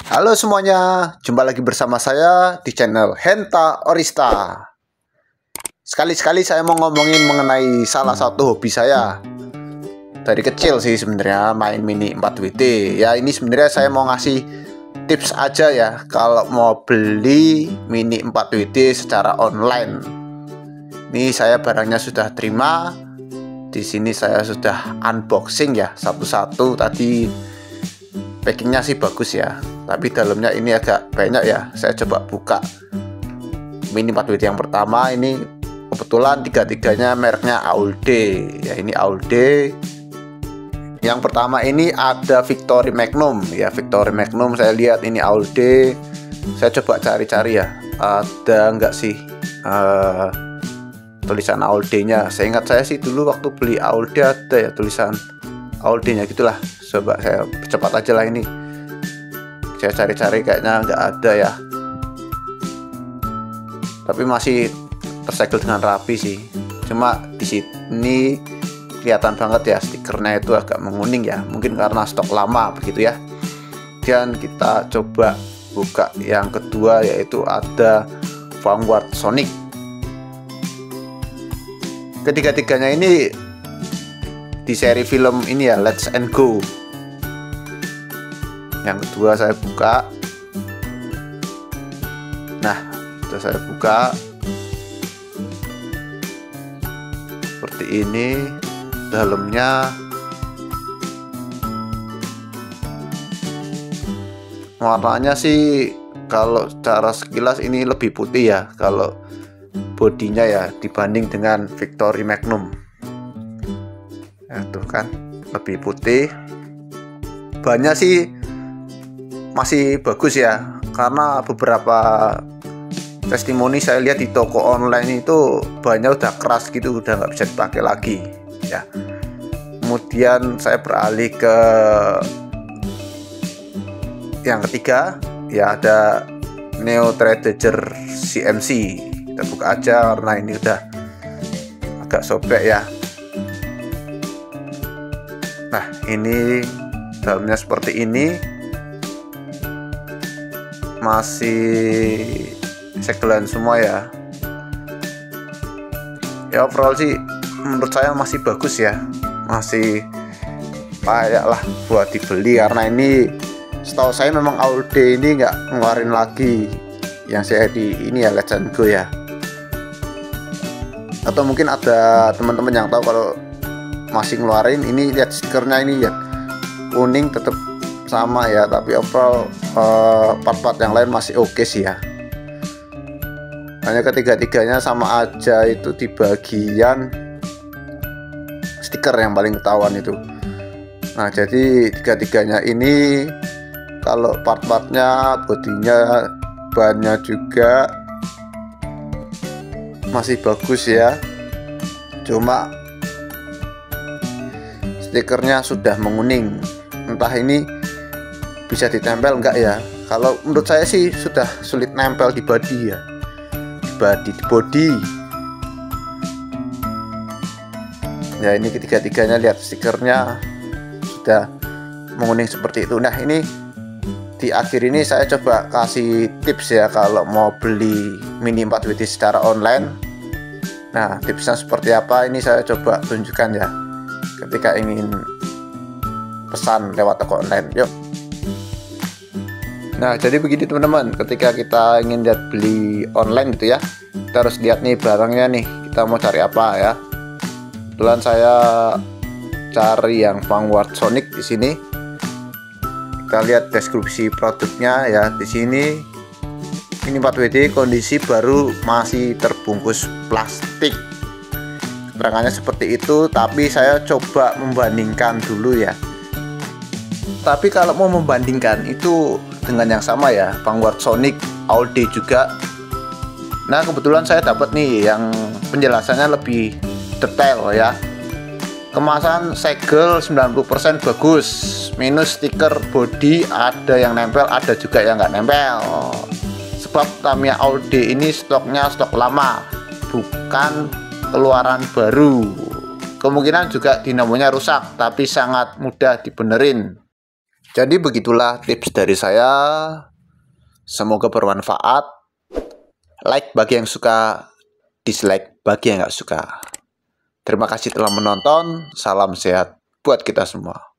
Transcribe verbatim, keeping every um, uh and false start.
Halo semuanya, jumpa lagi bersama saya di channel Henta Orista. Sekali-sekali saya mau ngomongin mengenai salah satu hobi saya. Dari kecil sih sebenarnya main Mini empat W D. Ya ini sebenarnya saya mau ngasih tips aja ya kalau mau beli Mini empat W D secara online. Ini saya barangnya sudah terima. Di sini saya sudah unboxing ya satu-satu. Tadi packingnya sih bagus ya, tapi dalamnya ini agak banyak ya. Saya coba buka Mini empat W D yang pertama. Ini kebetulan tiga-tiganya mereknya Aude ya. Ini Aude. Yang pertama ini ada Victory Magnum ya. Victory Magnum saya lihat ini Aude. Saya coba cari-cari ya, ada enggak sih uh, tulisan Aude-nya. Saya ingat saya sih dulu waktu beli Aude ada ya tulisan Aude-nya gitulah. Coba saya cepat aja lah ini. Saya cari-cari kayaknya nggak ada ya. Tapi masih tersegel dengan rapi sih. Cuma di sini kelihatan banget ya stikernya itu agak menguning ya. Mungkin karena stok lama begitu ya. Dan kita coba buka yang kedua, yaitu ada Vanguard Sonic. Ketiga-tiganya ini di seri film ini ya, Let's and Go. Yang kedua saya buka. Nah, sudah saya buka seperti ini. Dalamnya warnanya sih kalau secara sekilas ini lebih putih ya, kalau bodinya ya, dibanding dengan Victory Magnum. Ya, tuh kan lebih putih. Bannya sih masih bagus ya, karena beberapa testimoni saya lihat di toko online itu bannya udah keras gitu, udah nggak bisa dipakai lagi ya. Kemudian saya beralih ke yang ketiga ya, ada Neo Tradeger C M C. Kita buka aja karena ini udah agak sobek ya. Nah, ini dalamnya seperti ini. Masih segelan semua ya. Ya overall sih menurut saya masih bagus ya. Masih layak lah buat dibeli, karena ini setahu saya memang Aude ini nggak ngeluarin lagi yang saya di ini ya, Let's and Go ya. Atau mungkin ada teman-teman yang tahu kalau masih ngeluarin. Ini lihat stikernya ini ya, kuning tetap sama ya, tapi overall uh, part-part yang lain masih oke okay sih ya. Hanya ketiga-tiganya sama aja itu di bagian stiker yang paling ketahuan itu. Nah, jadi tiga-tiganya ini kalau part-partnya, bodinya, bannya juga masih bagus ya. Cuma stikernya sudah menguning. Entah ini bisa ditempel enggak ya. Kalau menurut saya sih sudah sulit nempel di body ya, di body di body ya. Ini ketiga-tiganya lihat stikernya sudah menguning seperti itu. Nah, ini di akhir ini saya coba kasih tips ya kalau mau beli Mini empat W D secara online. Nah, tipsnya seperti apa ini saya coba tunjukkan ya ketika ingin pesan lewat toko online. Yuk. Nah, jadi begini teman-teman, ketika kita ingin lihat beli online gitu ya, kita harus lihat nih barangnya nih, kita mau cari apa ya. Kebetulan saya cari yang Vanguard Sonic di sini. Kita lihat deskripsi produknya ya di sini. Ini empat W D kondisi baru, masih terbungkus plastik. Keterangannya seperti itu, tapi saya coba membandingkan dulu ya. Tapi kalau mau membandingkan itu dengan yang sama ya, Vanguard Sonic, Aude juga. Nah, kebetulan saya dapat nih yang penjelasannya lebih detail ya. Kemasan segel sembilan puluh persen bagus, minus stiker body ada yang nempel, ada juga yang nggak nempel. Sebab Tamiya Aude ini stoknya stok lama, bukan keluaran baru. Kemungkinan juga dinamonya rusak, tapi sangat mudah dibenerin. Jadi begitulah tips dari saya. Semoga bermanfaat. Like bagi yang suka, dislike bagi yang nggak suka. Terima kasih telah menonton. Salam sehat buat kita semua.